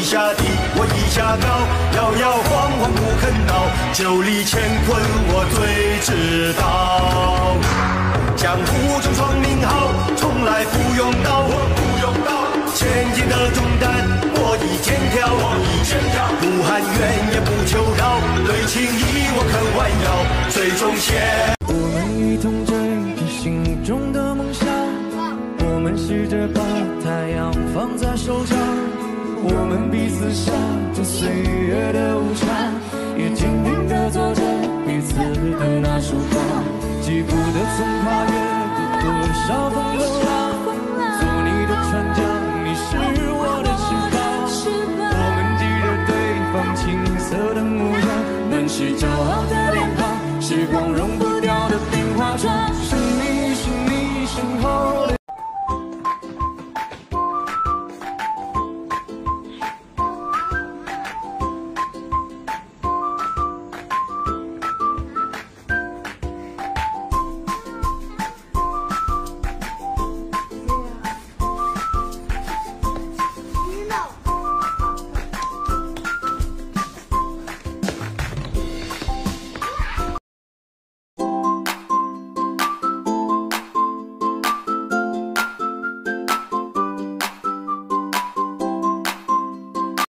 下低，我一下高，摇摇晃晃不肯倒，九里乾坤我最知道。江湖中闯名号，从来不用刀，我不用刀。千斤的重担，我一肩挑，不含冤也不求饶，对情义我肯弯腰，最终陷。 我们一同追着心中的梦想，我们试着把太阳放在手掌，我们彼此笑着岁月的无常，也静静地做着彼此的那束光，疾步的曾跨越过多少风和浪。